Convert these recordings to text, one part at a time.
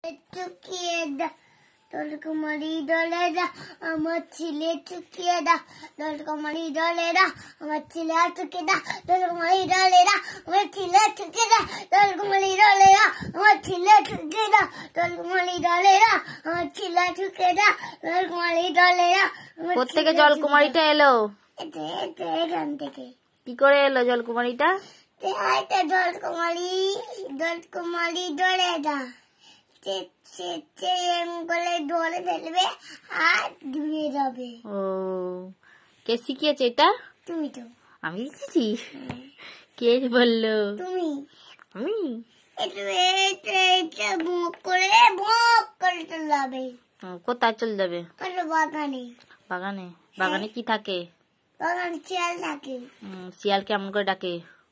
চুকিয়ে দা দলকুমারী দলেরা আমার ছেলে চুকিয়ে দা দলকুমারী দলেরা আমার ছেলে চুকিয়ে দা দলকুমারী দলেরা আমার ছেলে চুকিয়ে দা দলকুমারী দলেরা আমার ছেলে চুকিয়ে দা দলকুমারী দলেরা আমার ছেলে চুকিয়ে দা দলকুমারী দলেরা। কোত্থেকে জলকুমারীটা এলো? এখান থেকে। কি করে এলো জলকুমারীটা? জলকুমারী জলকুমারী দলেরা ডলে ফেলবে আর ডুবে যাবে। ও, কে শিখিয়েছে এটা? তুমি তো। আমি শিখেছি? কে বললো? তুমি। আমি? মুখ করে চলে যাবে। কোথায় চলে যাবে? বাগানে। বাগানে? বাগানে কি থাকে? বাগানে শিয়াল থাকে। শিয়াল কেমন করে ডাকে?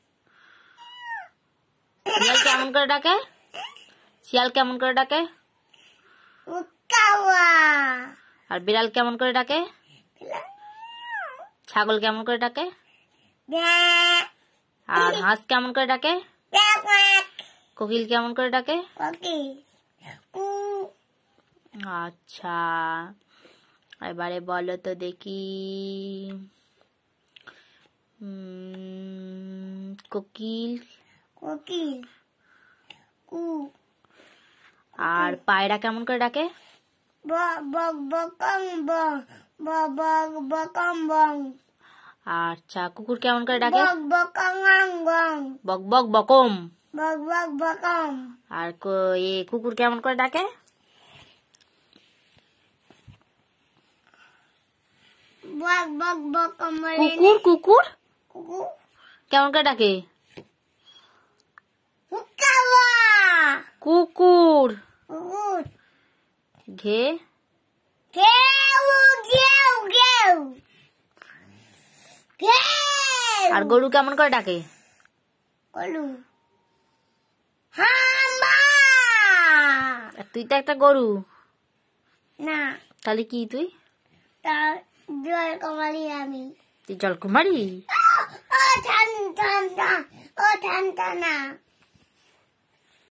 শিয়াল কেমন করে ডাকে? শিয়াল কেমন করে ডাকে? আর বিড়াল কেমন করে ডাকে? ছাগল কেমন করে ডাকে? আর হাঁস কেমন করে ডাকে? কোকিল কেমন করে ডাকে? আচ্ছা, এবারে বলো তো দেখি। কোকিল কোকিল আর পায়রা কেমন করে ডাকে? আচ্ছা, কুকুর কেমন করে ডাকে? বক বক বকম। আর কুকুর কেমন করে ডাকে? কুকুর কুকুর কেমন করে ডাকে? কুকুর ঘে। আর গরু কেমন করে ডাকে? তুই তো একটা গরু না। তাহলে কি তুই? জলকুমারী আমি। তুই জলকুমারী? ও ঠান্ডা না।